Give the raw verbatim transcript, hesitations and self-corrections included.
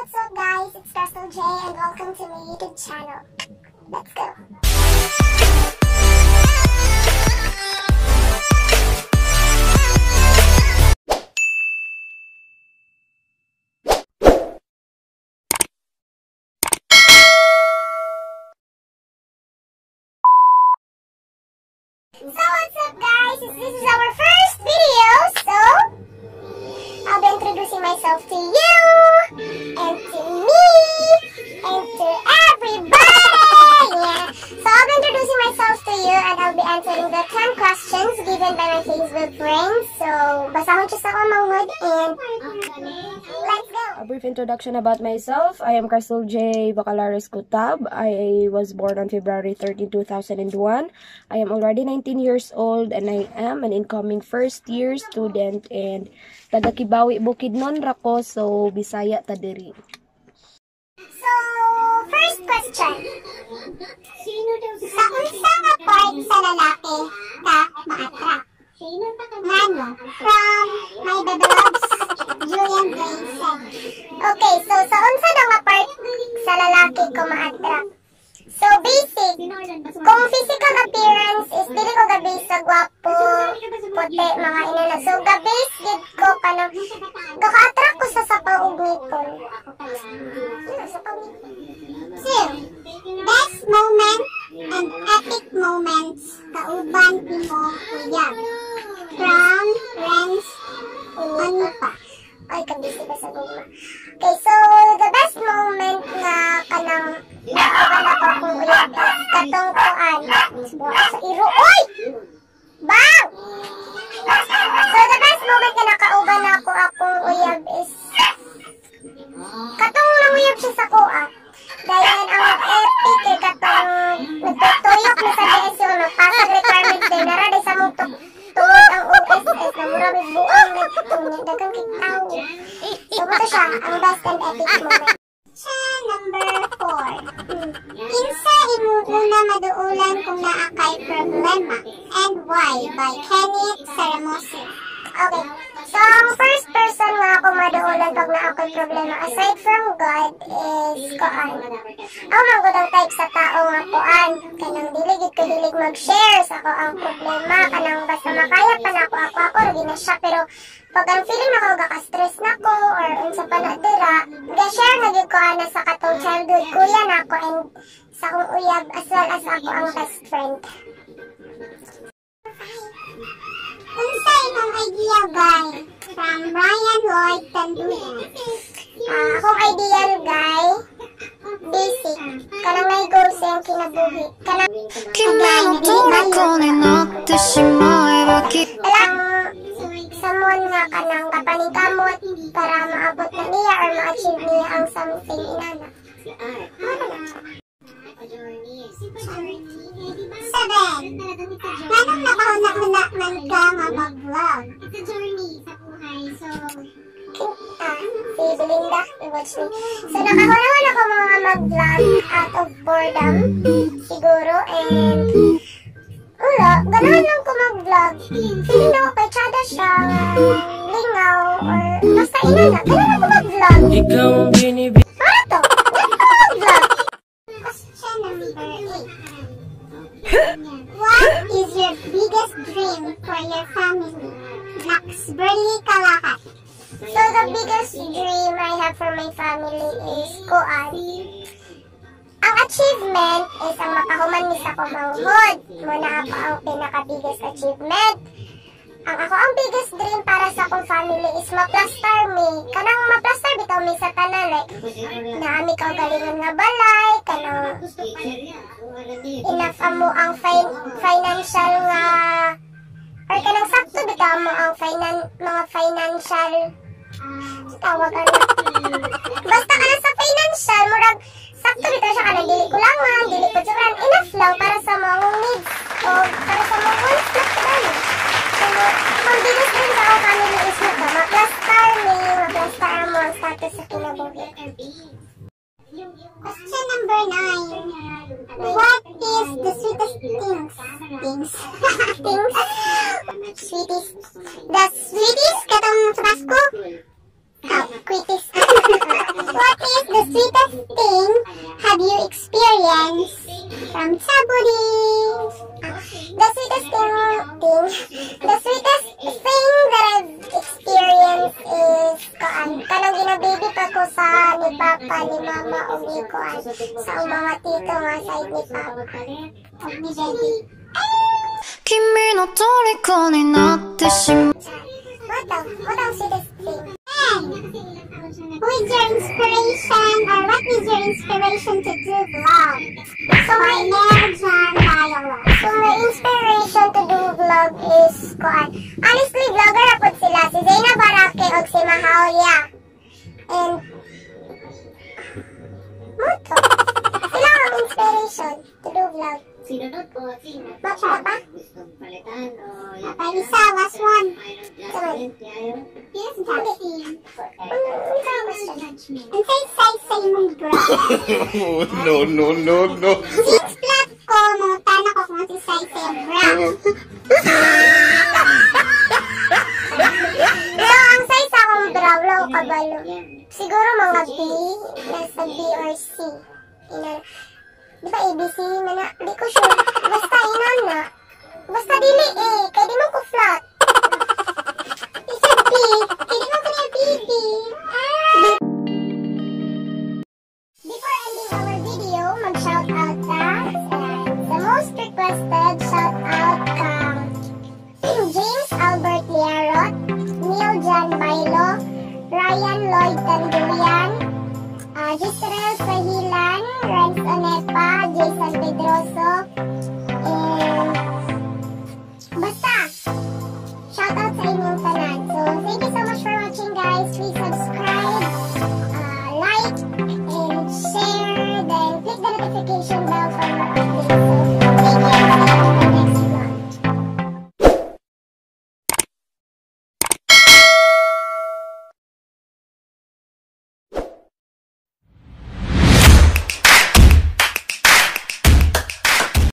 what's up guys? It's Crystal J and welcome to my YouTube channel. Let's go! So what's up guys? This is our first video, so I'll be introducing myself to you, and to me, and to everybody! Yeah. So I'll be introducing myself to you, and I'll be answering the ten questions given by my Facebook friends. So, basahon siya sa ako mangod, and let's go! A brief introduction about myself. I am Crystal J. Bacalares Kutab. I was born on February thirteenth, two thousand one. I am already nineteen years old, and I am an incoming first year student, and taga Kibawi Bukidnon rako, so Bisaya ta diri. So, first question. Sa unsa nga part sa lalaki ka ma-attract? Ngano? From my baby loves, Julian Grayson. Okay, so sa unsa daw nga part sa lalaki ko ma-attract? So, basic. Kung physical appearance is dili ko ga-base sa gwapo, puti, mga inana. So, ga-base gid ko kanang gaka-attract ko sa sapaw ug ngipon. Two, best moment and epic moments kauban imo uyab. From Renz Unipa. Ay, kabisi ba sa guma? Okay, so, the best moment na kanang nakauban ako kung uyab katong kuan. Buha sa iro. Uy! Bang! So, the best moment na nakauban ako akong uyab is katong nanguyab siya sa kuha. Dahil ang epic kay katong nagtutuyok na sa D S U, nagpasag requirements day, naraday sa mong tungod ang O S S na mura may buong nagtutungin, dagang kitaw. So, ito siya, ang best and epic moment. Question number four. Kinsa imong una maduulan kung naa kay problema and why? By Kenneth Saramosi. Okay. So, ang first person nga ako maduulan pag naa kay problema aside from God is koan. Ako man ang type sa tao nga koan. Kanang dili gid ko hilig mag-share sa ako ang problema. Kanang basta makaya pa na ako ako ako rin na siya. Pero pag ang feeling ako gaka-stress na ko or unsa pa na dira, ga-share na gid ko ana sa katong childhood kuya na ako and sa akong uyab as well as ako ang best friend. Unsa imong idea guy? From Ryan Lloyd Tanduyan. Uh, akong ideal guy, basic. Kanang may goals yung kinabuhi. Kanang Alang someone nga kanang kapaningkamot para maabot na niya or ma-achieve niya ang something inana. Seven. Nanong nakahuna-huna man ka nga mag-vlog? It's a journey sa buhay, so... Ah, si Belinda, i-watch me. So, nakahuna-huna ko mga mag-vlog out of boredom, siguro, and... Wala, ganahan lang ko mag-vlog. Feeling ako kay Chada siya, lingaw, or basta inana, ganahan ako mag-vlog. Ikaw ang binibig. Ano to? Ganahan ako mag-vlog. Question number eight. What is your biggest dream for your family? Laxburley Kalakat. So the biggest dream I have for my family is kuan. Ang achievement is ang makahuman ni sa kumanghod. Muna ako ang pinaka-biggest achievement. Ang ako ang biggest dream para sa akong family is ma-plaster me. Kanang ma-plaster bitaw mi sa tanan. Like, naami ka galingan nga balay. Kanang enough mo ang fin financial nga or kanang sakto bitaw mo ang finan mga financial tawag ano. Basta ka na sa financial, murag sakto bitaw siya kanang dili kulangan, dili ko juran. Enough lang para sa mga needs o para sa mga wants na kailangan. So, ang biggest dream sa akong family is na to, ma-plaster me, ma-plaster mo ang status sa kinabuhi. Question number nine. What is the sweetest things? Things? Things? Sweetest. The sweetest katong sa Pasko? Oh, sweetest. What is sweetest thing have you experienced from Chaburi? The sweetest thing, thing, the sweetest thing that I've experienced is kuan kanang ginababy pa ko sa ni Papa, ni Mama, o ni kuan sa mga tito nga side ni Papa. O ni Baby. 君の虜になってしまう What the, what ang sweetest thing? And, who is your inspiration, or what is your inspiration to do vlog? So, my name John Tayowa. So, my inspiration to do vlog is, kuan, honestly, vlogger na po sila, si Zayna Barake o si Mahaolia. And, moto. Sila ang inspiration to do vlog. Sinunod po, sino? Mapa ba? Gustong palitan o yung Papa, isa, last one. mayroon dyan. Ayaw. Yes, Jackson. Ang say-say-say mong bro. No, no, no, no. Since flat ko, mutana ko kung si say-say bro. So, ang size akong brow, low kabalo. Siguro mga B, nasa B or C. Ina, di ba A B C na na? Di ko sure. Basta inana. Basta dili eh, kaya di mo ko flat. Isa B, kaya di mo ko niya B B. Ah! Before ending our video, mag-shoutout ka. Uh, the most requested shoutout ka James Albert Liarot, Neil John Bailo, Ryan Lloyd Tanduyan, uh, Gisrel Sahilan, Renz Onepa, Jason Pedroso, and basta, shoutout sa inyong tanan. So, thank you so much for watching, guys. Please subscribe, uh, like, and share, then click the notification bell for more updates.